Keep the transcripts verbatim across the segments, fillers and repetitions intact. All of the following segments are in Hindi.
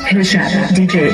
Hillshot D J.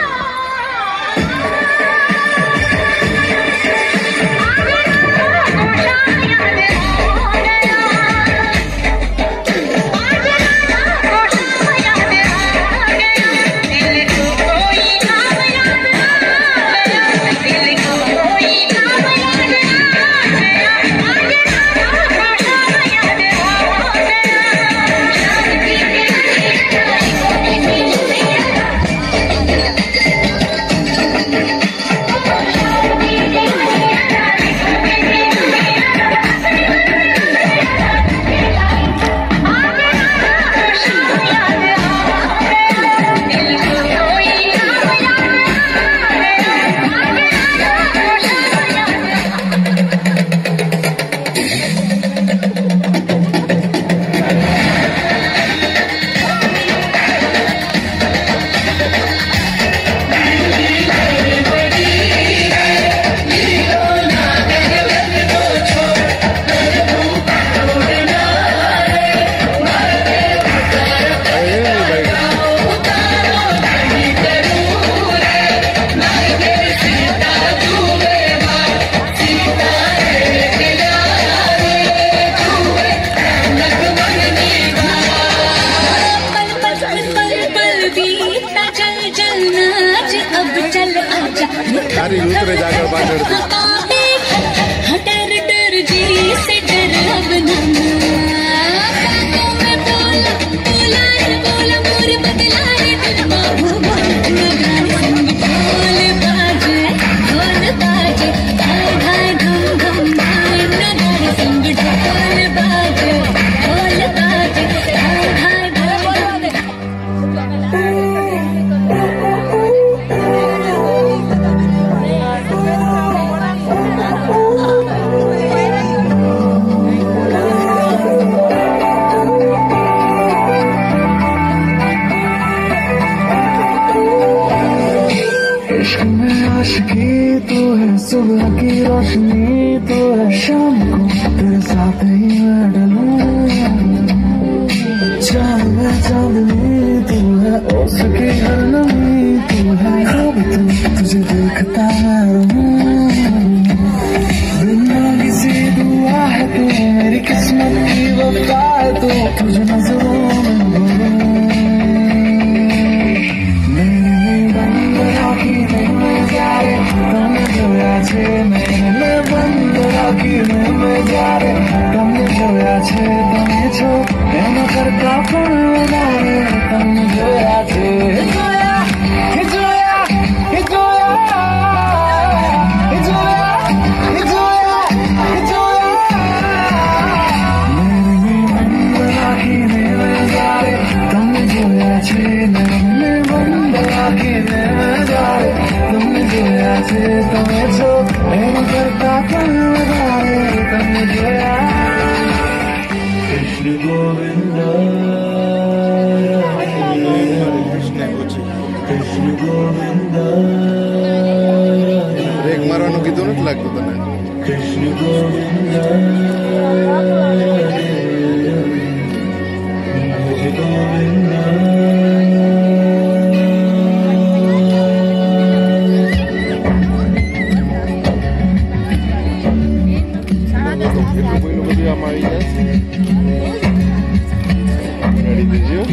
सारी उतरे जाकर बाहर डर डर जी से डर अब मैं बोला बोला रे बोला मोर बदला रे दिल संग ढोल बाजे ढोल बाजे ढाई धम धम ढाई नगारे संग ढोल बाजे ढोल बाजे ढाई ढाई आशिकी तू है सुबह की रोशनी तू है शाम को तेरे साथ ही मैं डलूं चांद में चांदनी तू है ओस की हर नमी तू है ख्वाब तू तुझे देखता मैं बिना किसी दुआ है तू मेरी किस्मत की वफा है तू तुझे नजरों में बोलूं મેને બંધ રાખીને મેં જ્યારે તમને જોયા છે તમે છો એના કરતા પણ વધારે તમને જોયા છે જોયા જોયા જોયા જોયા જોયા મેને બંધ રાખીને મેં જ્યારે તમને જોયા છે મેને બંધ રાખીને મેં જ્યારે તમને જોયા છે તમે છો એના કરતા પણ વધારે તમને જોયા કૃષ્ણ ગોવિંદ કૃષ્ણ ગોવિંદ બ્રેક મારવાનું કીધું નથી લાગતું તને Krishna Govind Govind Ready, did you?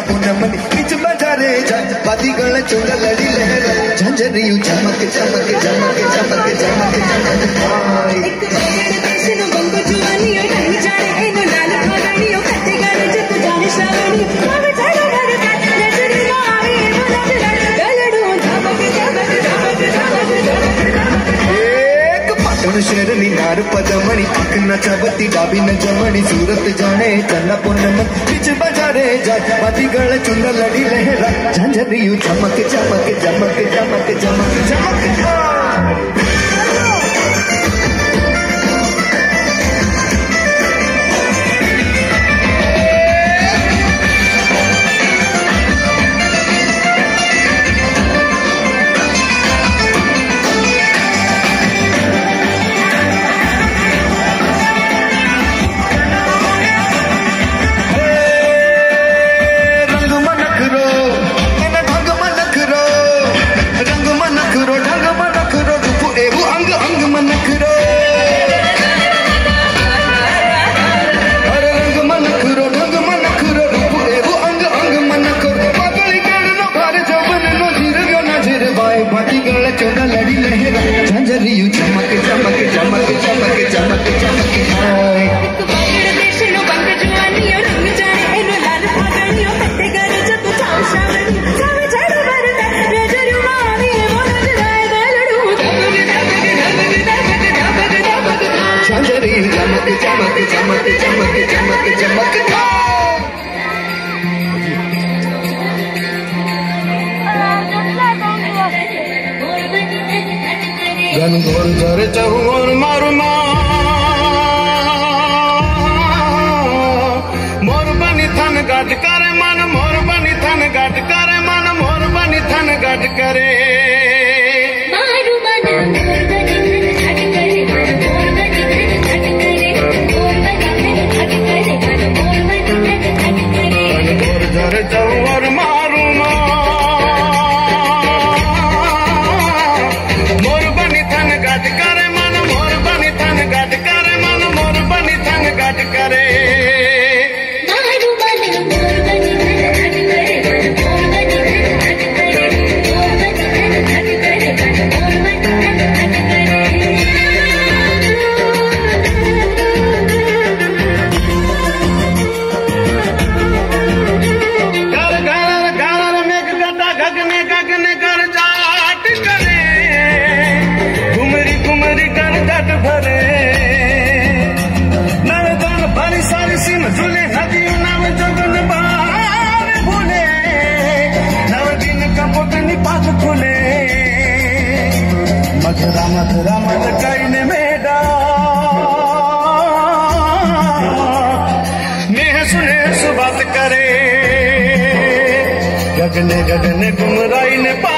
पूनमनी बिच बाजारे जा बाती गल चुंग लड़ी लहर झंझरियू चमक चमक चमक चमक चमक चमक एक बगड़ देश नु बंगो जुवानियो रंग जाने एनो लाल पगड़ियो कते गाने जत जाने श्रावणी अब चढ़ो घर का नजर मारी बोला गलड़ू धमक धमक धमक धमक एक पाटण शेरनी नार पदमणी पक न चबती डाबी न जमणी सूरत जाने चन्ना पूनमन बिच बाजारे जा बाती गल चुंग लड़ी लहरा झंझरियू चमक चमक चमक चमक चमक चमक लड़ी लहरा झंझरियू चमक चमक चमक चमक चमक चमक एक बगड़ देश नु बंग जुवानियो रंग जाने एनो लाल पगड़ियो कते गाने जत जाने श्रावणी अब चढ़ो घर का नजर मारी बोला गलड़ू धमक धमक धमक धमक धमक झंझरियू चमक चमक चमक चमक चमक चमक गन घोर घर चहुर मारू मोर बनी थन गट करे मन मोर बनी थन गट करे मन मोर बनी थन गट करे मारू मन मोर बनी थन गट करे मोर बनी थन गट करे मोर बनी थन गट करे मोर बनी थन गट करे गन घोर घर चहुर मारू मोर बनी थन गट करे मन मोर बनी थन गट करे मन मोर बनी थन गट करे मारू मन मोर बनी थन गट करे मोर बनी थन गट करे मोर बनी थन गट करे मोर बनी थन गट करे घर घर घर में गदा गगने गगने कर जाट करे घुमरी घुमरी कर जट भरे नव दन भरी सारी सीम झूले नदियों नव जगन बाहर भूले नव दिन कपट निपात खुले मधुरा मधुरा मत कईने मेडा नेह सुने सुबात करे गगने गगने घुमराई ने